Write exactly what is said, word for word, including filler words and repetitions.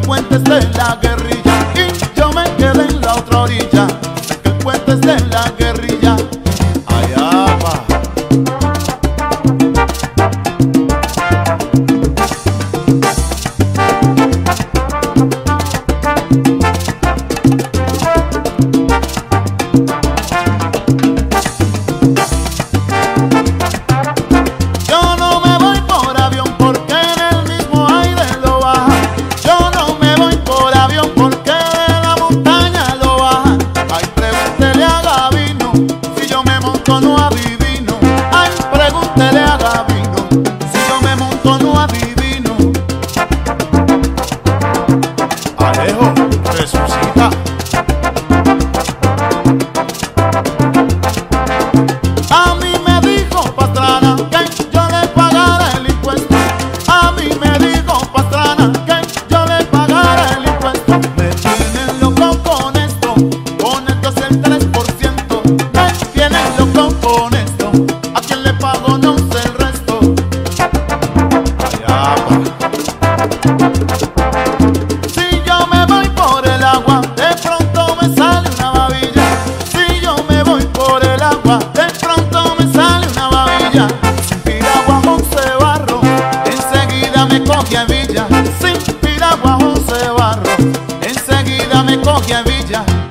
puente es de la guerrilla y yo me quedé en la otra orilla. Sé que el puente es de la guerrilla. Allá va. No adivino, ay, pregúntele a Gabino, si yo me monto no adivino. Alejo, resucita. A mí me dijo Pastrana que yo le pagara el impuesto. A mí me dijo Pastrana que yo le pagara el impuesto. Me tienen loco con esto, con esto es el tres por ciento. Me tienen loco con esto, a quien le pago no sé el resto. Allá va. Si yo me voy por el agua, de pronto me sale una babilla. Si yo me voy por el agua, de pronto me sale una babilla. Sin piragua José Barro, enseguida me coge a Villa. Sin piragua José Barro, enseguida me coge a Villa.